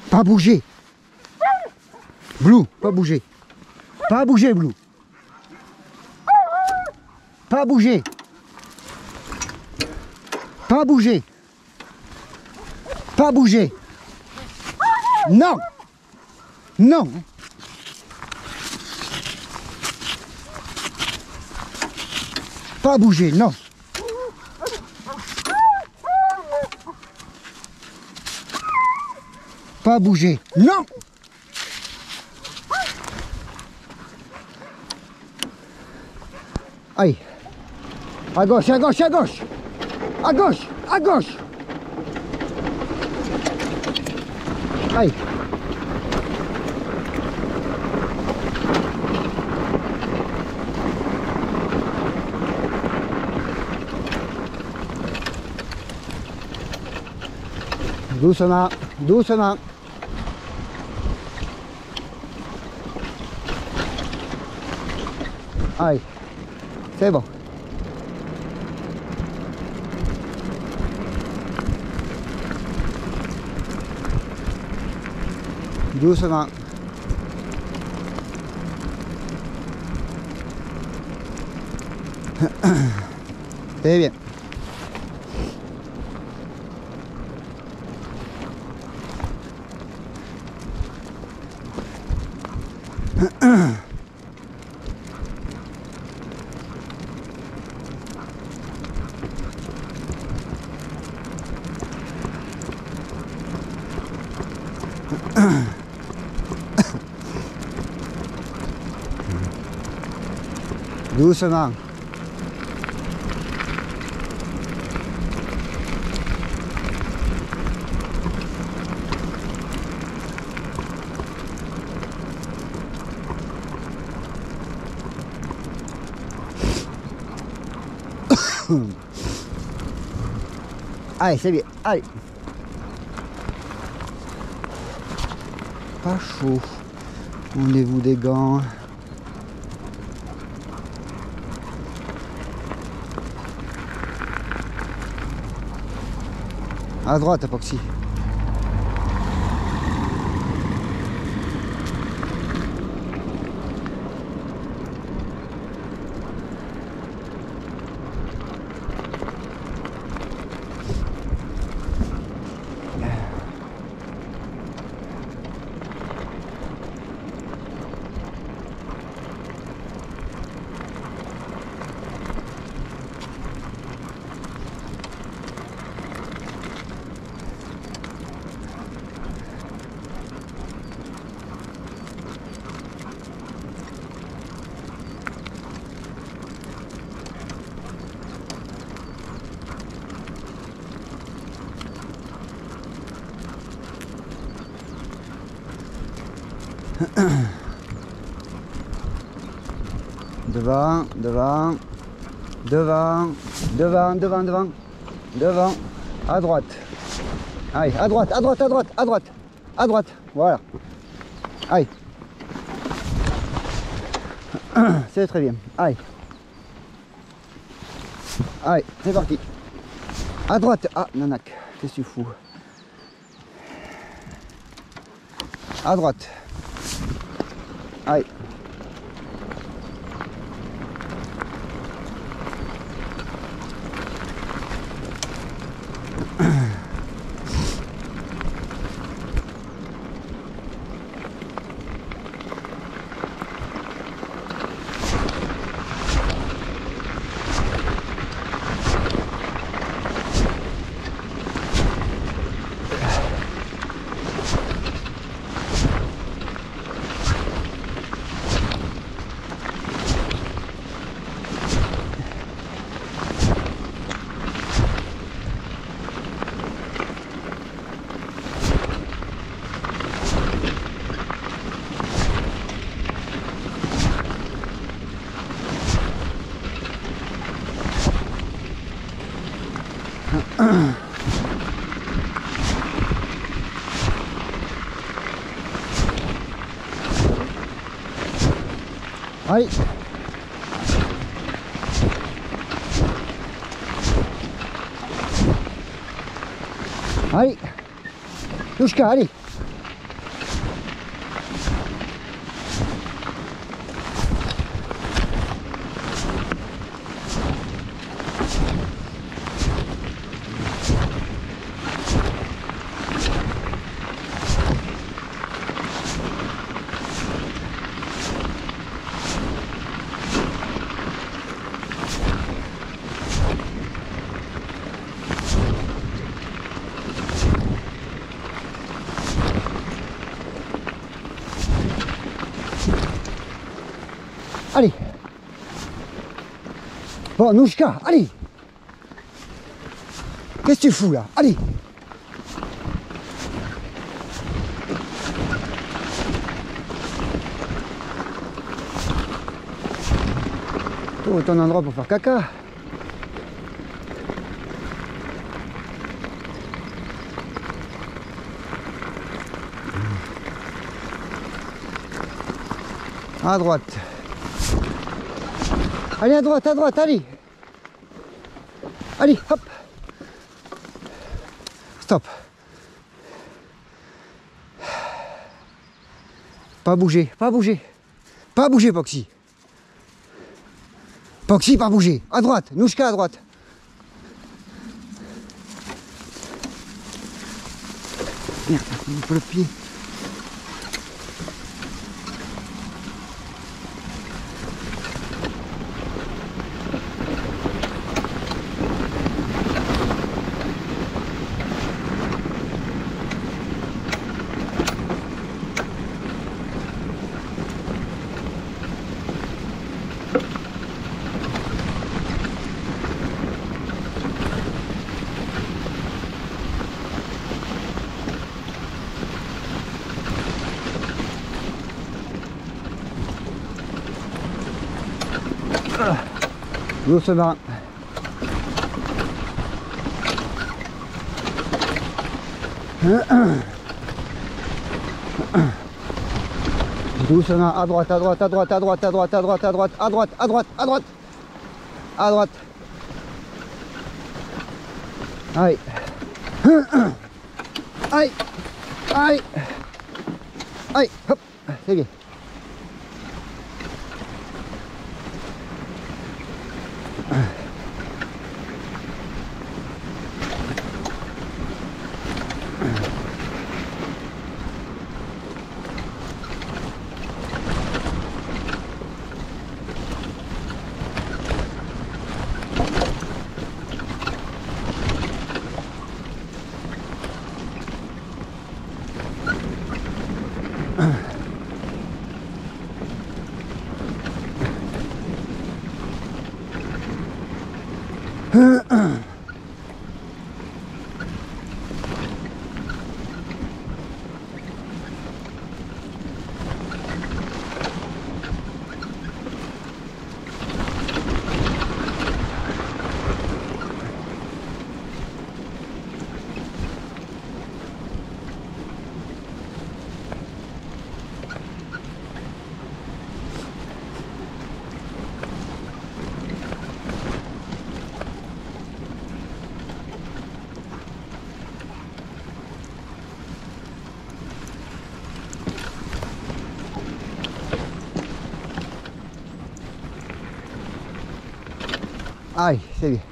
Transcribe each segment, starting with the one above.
Pas bouger. Blue, pas bouger. Pas bouger, Blue. Pas bouger. Pas bouger. Pas bouger. Non. Non. Pas bouger, non. Pas bouger, non. Aïe. À gauche, à gauche, à gauche. À gauche, à gauche. Aïe. Doucement, doucement. Aïe, c'est bon. Doucement. C'est bien. Doucement. Allez, c'est bien. Allez. Pas chaud. Rendez-vous des gants. À droite, Apoxy. Devant, devant, devant, devant, devant, devant, devant, à droite. Allez, à droite, à droite, à droite, à droite, à droite, voilà. Allez. C'est très bien. Allez. Allez, c'est parti. À droite. Ah, Nanak, qu'est-ce que tu fous? À droite. Allez. Allez. Allez. Yushka, allez. Allez. Bon, Nouchka, allez. Qu'est-ce que tu fous là? Allez. Trouve ton endroit pour faire caca. À droite. Allez, à droite, allez. Allez, hop. Stop. Pas bouger, pas bouger. Pas bouger, Poxy. Poxy, pas bouger. À droite, Nouchka à droite. Merde, il me faut le pied. Doucement. Doucement, à droite, à droite, à droite, à droite, à droite, à droite, à droite, à droite, à droite, à droite, à droite. Aïe. Aïe. Aïe. Aïe. Hop. C'est bien. Aïe, c'est bien.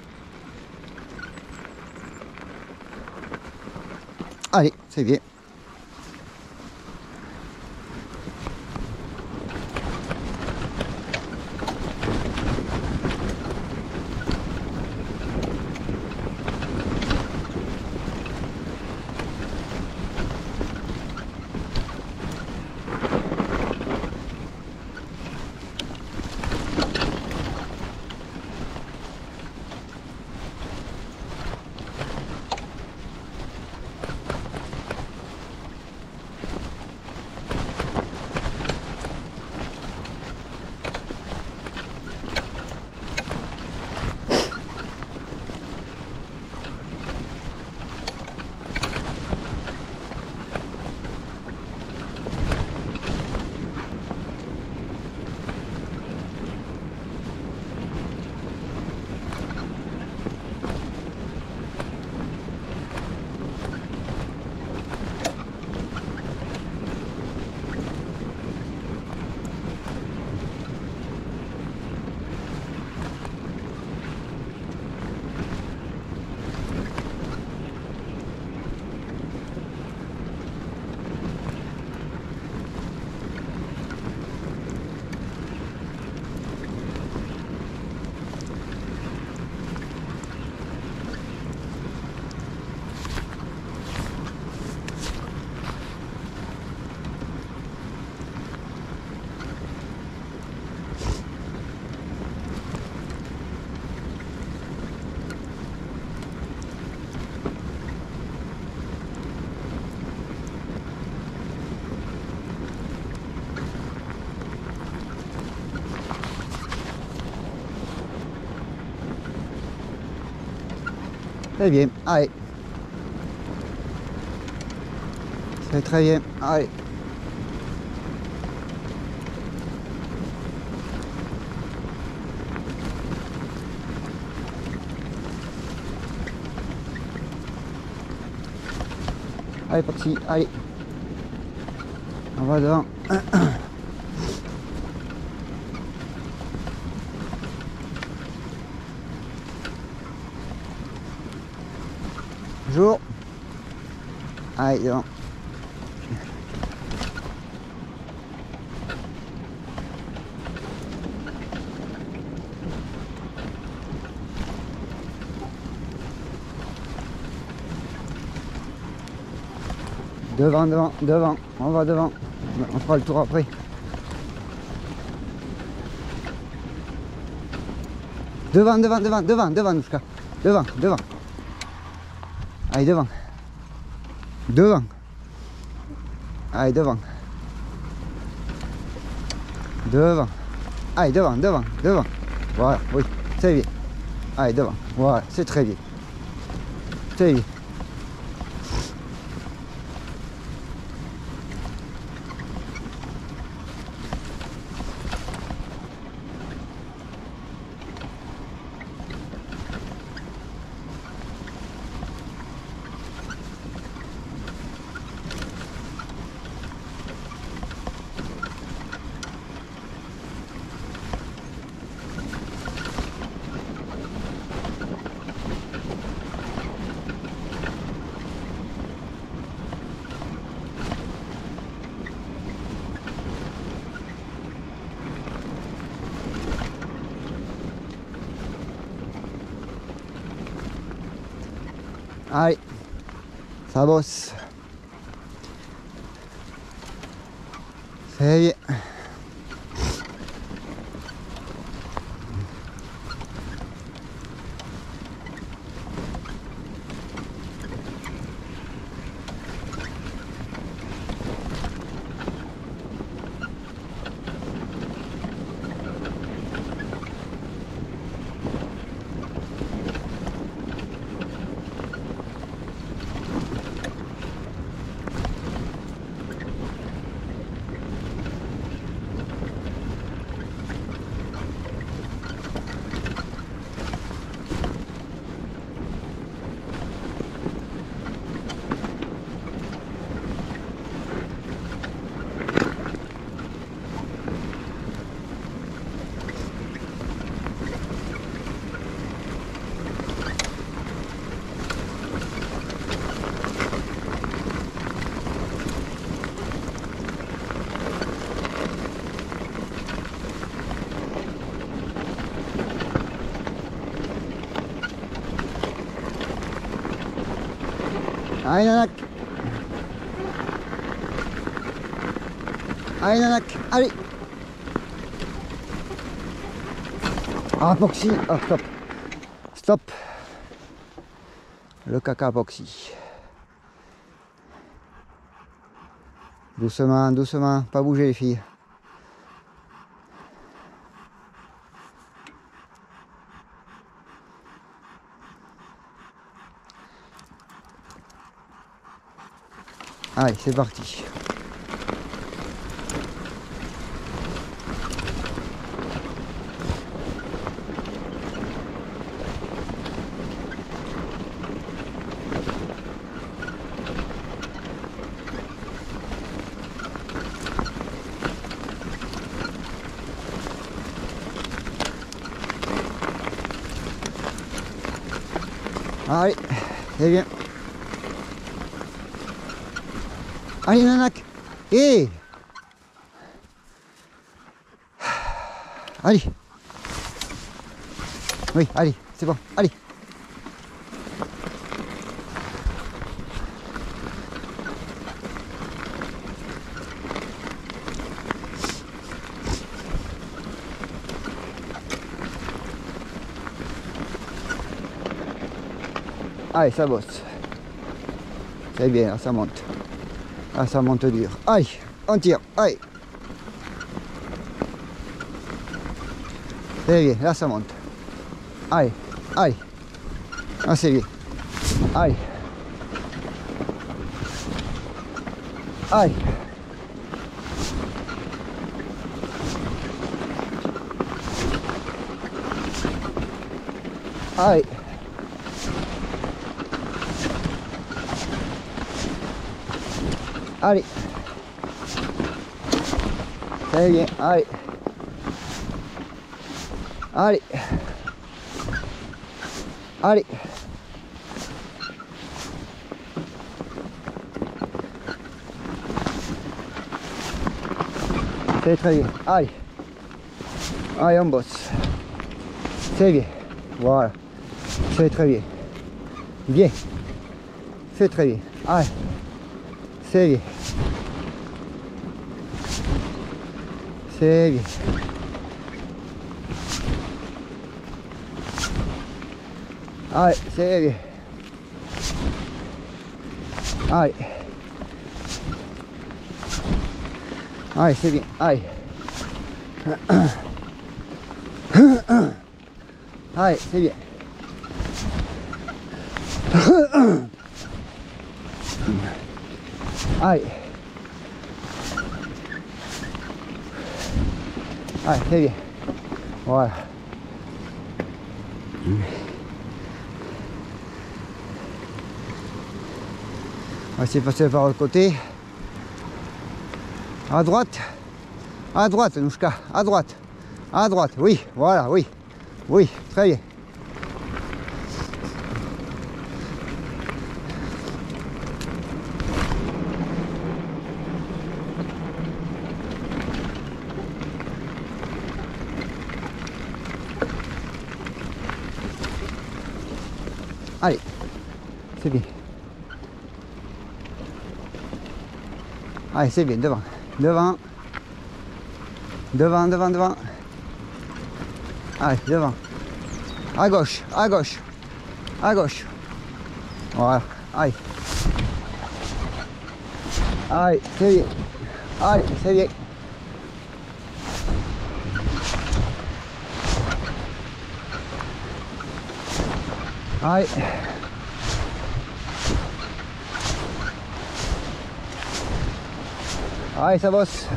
Allez, c'est bien. Très bien, allez. C'est très bien, allez. Allez, parti, allez. On va devant. Jour. Allez, devant. Devant, devant, devant. On va devant. On fera le tour après. Devant, devant, devant, devant, devant, Nouska. Devant, devant. Allez, devant. Devant. Allez, devant. Devant. Allez, devant, devant, devant. Voilà, oui, c'est bien. Allez, devant. Voilà, c'est très bien. C'est bien. Allez, ça bosse. C'est bien. Allez, Nanak. Allez, Nanak, allez. Ah, Poxy. Ah, stop. Stop. Le caca Poxy. Doucement, doucement. Pas bouger les filles. Allez, c'est parti. Allez, c'est bien. Allez, Nanak. Hé. Allez. Oui, allez, c'est bon. Allez. Allez, ça bosse. C'est bien, là, ça monte. Ah, ça monte dur. Allez, on tire. Allez. C'est bien, là, ça monte. Allez, allez. Ah, c'est bien. Allez. Allez. Allez. Allez. Très bien. Allez. Allez. Allez. C'est très bien. Allez. Allez, on bosse. C'est bien. Voilà. C'est très bien. Bien. C'est très bien. Allez. C'est bien. C'est bien. Allez, c'est bien. Allez. Allez, c'est bien. Allez. Allez, c'est bien. Allez. Allez, c'est bien. Voilà. On va essayer de passer par le côté. À droite. À droite, Nouchka. À droite. À droite. Oui, voilà, oui. Oui, très bien. Allez, c'est bien. Allez, c'est bien, devant. Devant. Devant, devant, devant. Allez, devant. À gauche, à gauche. À gauche. Voilà, allez. Allez, c'est bien. Allez, c'est bien. Allez. Allez, ça bosse.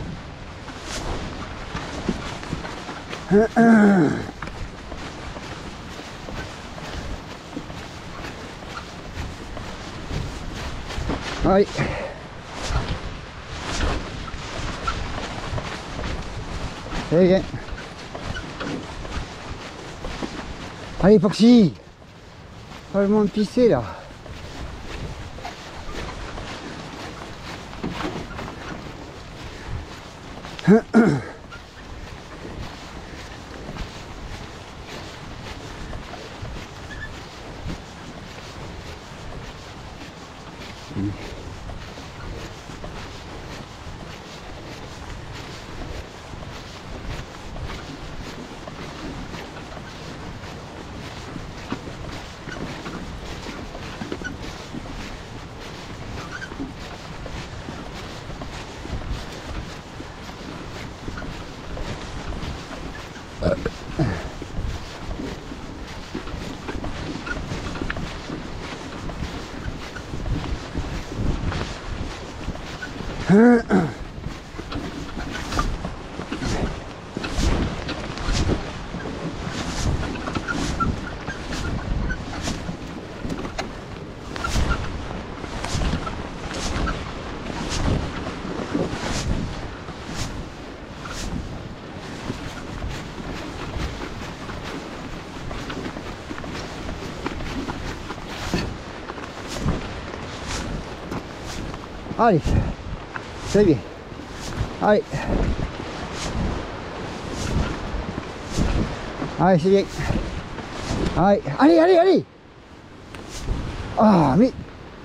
Allez. C'est bien. Allez, Foxy. Pas le monde pisser là. Allez, c'est bien. Allez. Allez, c'est bien. Allez, allez, allez, allez. Ah, mais...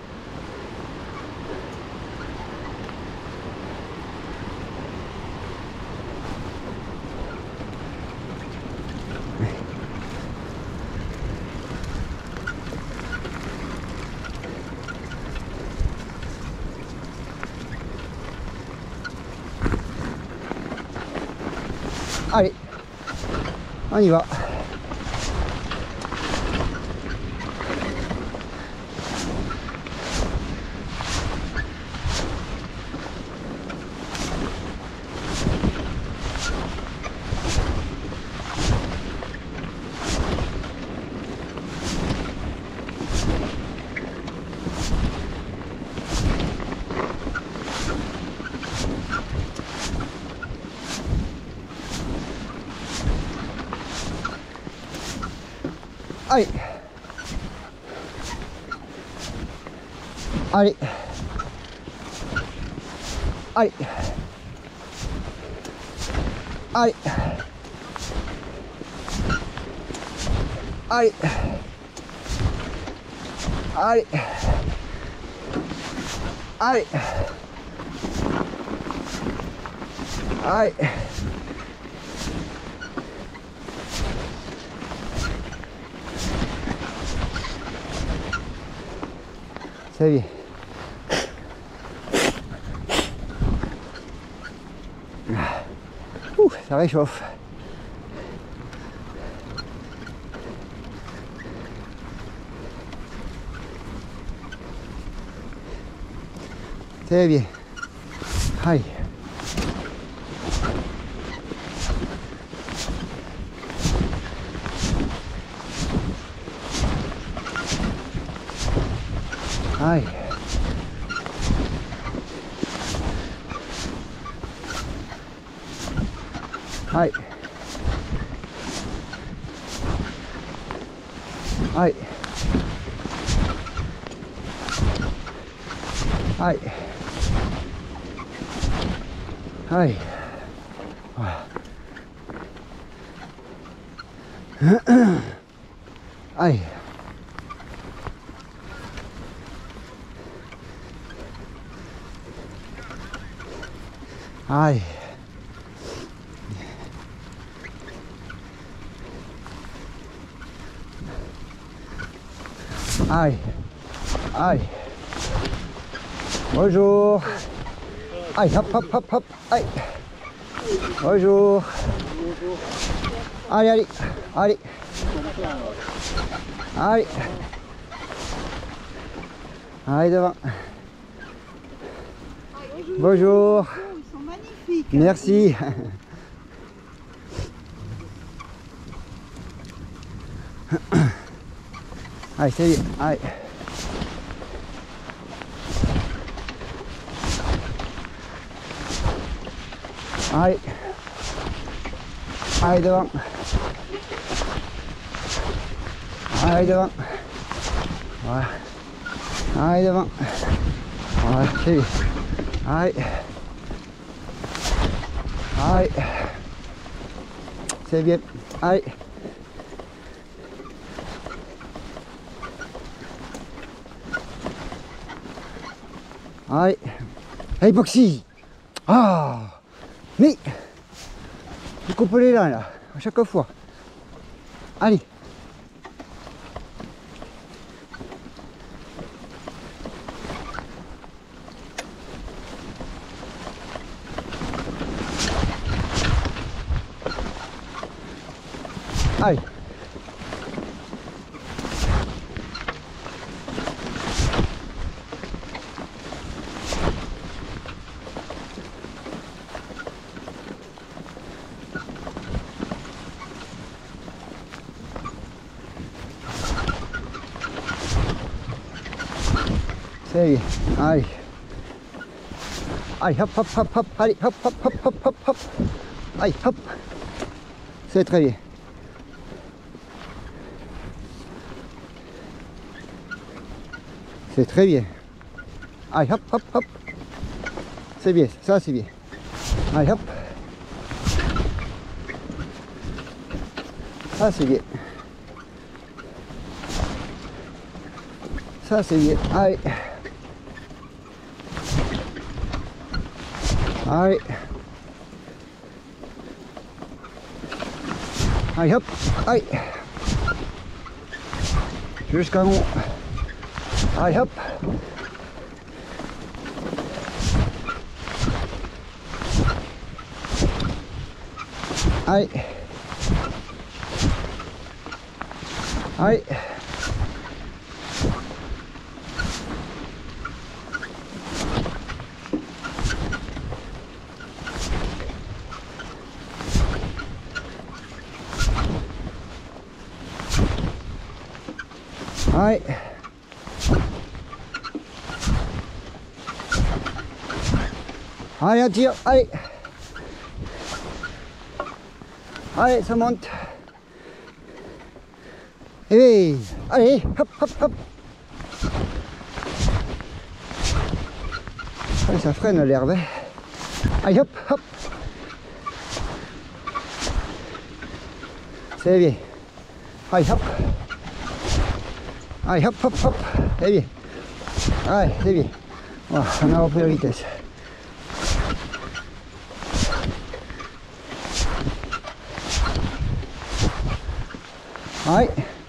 Allez, on y va. Allez. Allez. Allez. Allez. Allez. Allez. Allez. Allez. Ça y est. Ouh, ça réchauffe. C'est bien. Allez. Allez. Allez. Allez. Allez. Allez. Voilà. Allez. Allez. Allez. Allez. Bonjour. Allez, hop, hop, hop, hop. Allez. Bonjour. Allez, allez. Allez. Allez. Allez, devant. Bonjour. Ils sont magnifiques. Merci. Allez, c'est bien. Allez. Allez. Allez, devant. Allez, devant. Voilà. Allez, devant. Voilà, c'est bien. Allez. Allez. C'est bien. Allez. Allez. Allez, Boxy. Ah. Mais. Tu coupes les dents là. À chaque fois. Allez. Allez. C'est bien. Allez. Allez, hop, hop, hop, hop. Allez, hop, hop, hop, hop, hop, hop. Allez, hop. C'est très bien. C'est très bien. Allez, hop, hop, hop. C'est bien, ça c'est bien. Allez, hop. Ça c'est bien. Ça c'est bien. Allez. Allez. Allez, hop. Allez. Jusqu'à mon... Allez, hop. Allez. Allez. Allez. Allez, on tire, allez. Allez, ça monte. Et allez, hop, hop, hop. Allez, ça freine l'herbe. Allez, hop, hop. C'est bien. Allez, hop. Allez, hop, hop, hop. C'est bien. Allez, c'est bien. Voilà, on a repris la vitesse. Allez.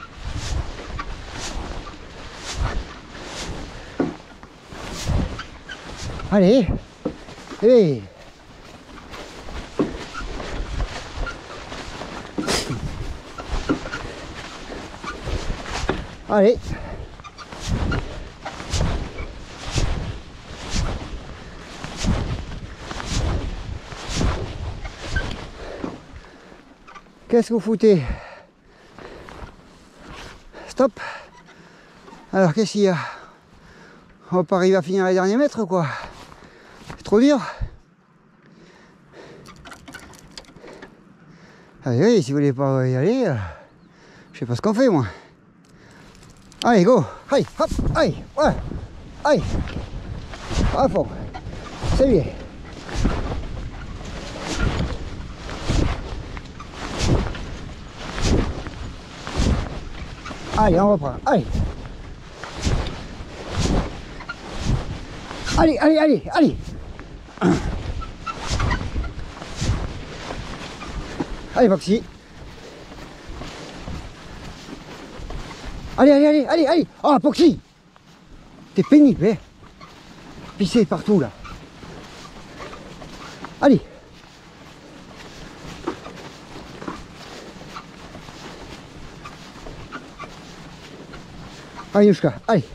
Allez. Allez. Allez. Qu'est-ce que vous foutez? Stop. Alors qu'est-ce qu'il y a? On va pas arriver à finir les derniers mètres quoi. C'est trop dur. Allez, oui, si vous voulez pas y aller, je sais pas ce qu'on fait moi. Allez, go. Allez, hop, allez, ouais. Allez. À fond. C'est bien. Allez, on reprend. Allez. Allez, allez, allez, allez. Allez, Foxy. Allez, allez, allez, allez, allez. Oh, Foxy. T'es pénible, hein. Pisser partout, là. Allez. Allez, Yushka, allez.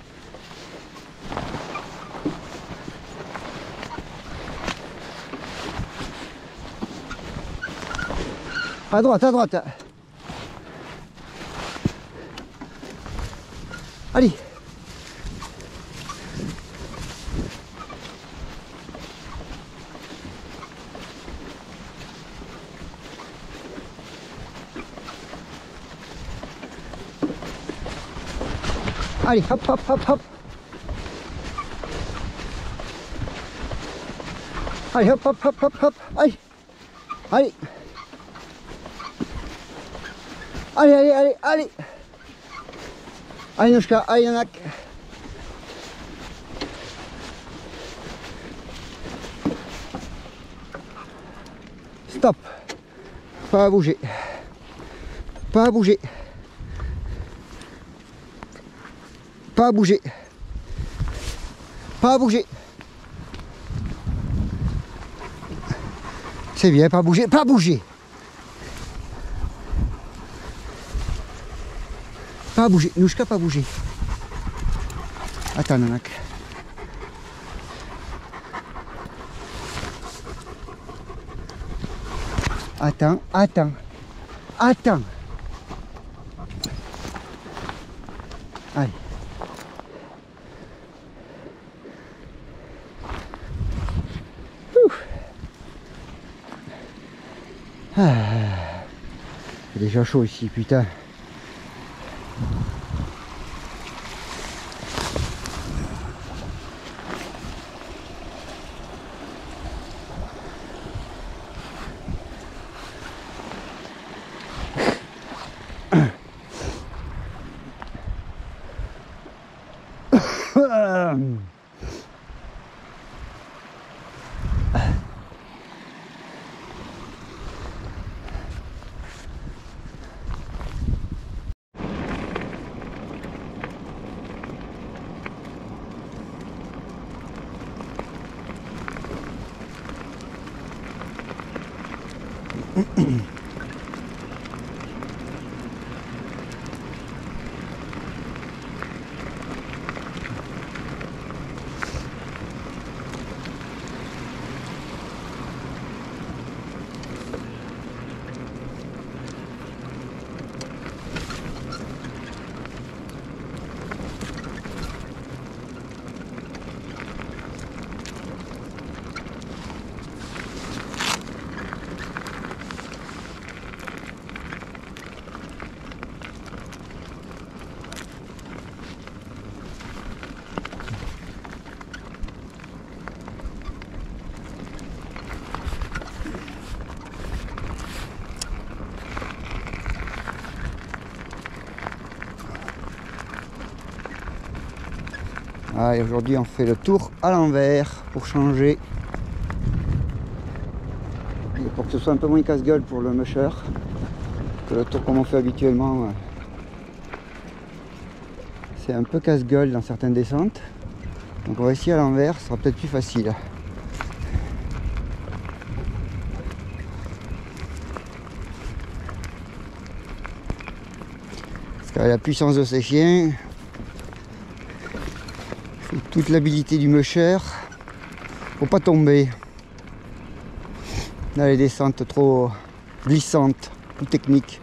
À droite, à droite. Allez. Allez, hop, hop, hop, hop. Allez, hop, hop, hop, hop, hop. Allez. Allez. Allez, allez, allez, allez. Allez, Nushka, allez, Yanak. Stop. Pas à bouger. Pas à bouger. Pas à bouger. Pas à bouger. C'est bien, pas à bouger, pas à bouger. Pas à bouger, Nushka, pas à bouger. Attends, Nanak. Attends, attends. Attends. Allez. Ah. C'est déjà chaud ici, putain. Allez, aujourd'hui on fait le tour à l'envers pour changer. Et pour que ce soit un peu moins casse-gueule pour le musher que le tour comme on fait habituellement. C'est un peu casse-gueule dans certaines descentes. Donc on va essayer à l'envers, ce sera peut-être plus facile. Parce qu'avec la puissance de ces chiens, il faut toute l'habilité du musher. Faut pas tomber dans les descentes trop glissantes ou techniques.